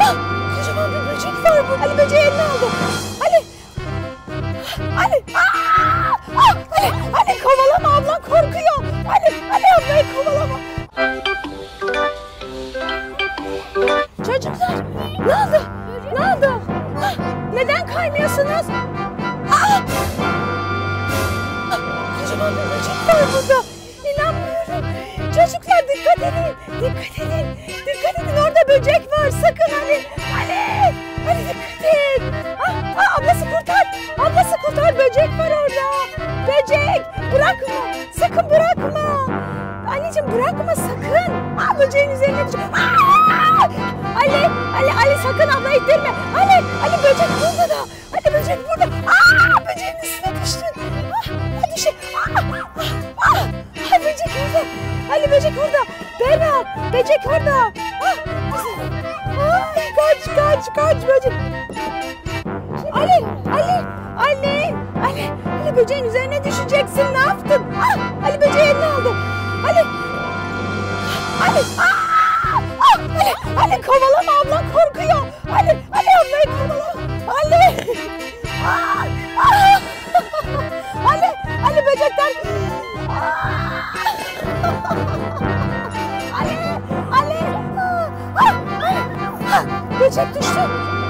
Kocaman bir böcek var bu. Ali böceği eline aldı. Ali. Ali. Ali kovalama, ablan korkuyor. Ali ablayı kovalama. Çocuklar ne oldu? Ne oldu? Neden kaynıyorsunuz? Kocaman bir böcek var burada. İnanmıyorum. Çocuklar dikkat edin. Dikkat edin. Dikkat edin, orada böcek var. Sakın Ali. Ali dikkat et. Ablası kurtar. Ablası kurtar. Böcek var orada. Böcek. Bırakma. Sakın bırakma. Anneciğim bırakma sakın. Böceğin üzerine düş. Ali sakın abla ittirme. Ali böcek burada da. Ali böcek burada. Böceğin üstüne düştün. Düşün. Böcek orada. Ali böcek orada. Berna böcek orada. Kaç böcek. Ali böceğin üzerine düşeceksin. Ne yaptın? Ali böceği eline aldı. Ali kovalama, ablan korkuyor. Ali ablayı kovalama. Ali böcekten. Böcek düştü.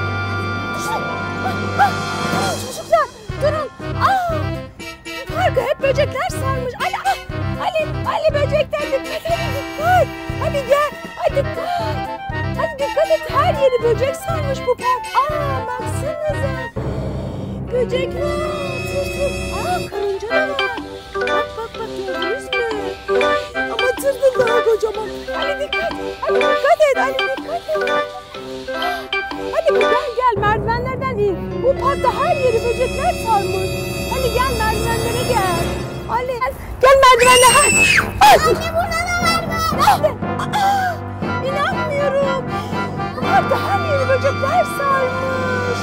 Çocuklar durun. Parkı hep böcekler sarmış. Ali böcekten dikkat edin, dikkat. Hadi gel. Hadi dikkat et, her yeri böcek sarmış bu park. Baksanıza. Böcek var. Tırtıl. Karınca da var. Bak gördünüz mü? Ama tırtıl daha kocaman. Ali dikkat et. Hadi gel merdivenlerden in. Bu parkta her yeri böcekler sarmış. Ali gel merdivenlere gel. Ali gel merdivenlere. Anne burada da var. Nerede? İnanmıyorum. Bu parkta her yeri böcekler sarmış.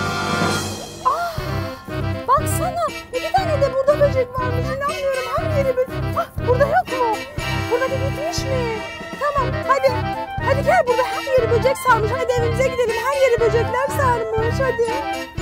Baksana 2 tane de burada böcek varmış. İnanmıyorum, her yeri böcek. Burada yok mu? Burada bir bitmiş mi? Tamam hadi gel, burada her yeri böcek sarmış. Hadi evimize gidelim, her yeri böcekler sarmış hadi.